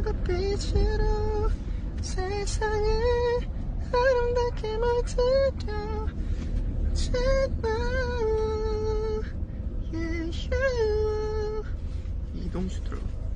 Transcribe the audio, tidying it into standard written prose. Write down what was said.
하늘과 빛으로 세상을 아름답게 만들려 제발 이동수 들어